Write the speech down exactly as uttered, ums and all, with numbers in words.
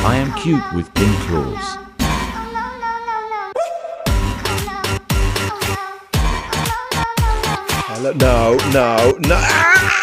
I am cute with pink claws. No, no, no. Ah!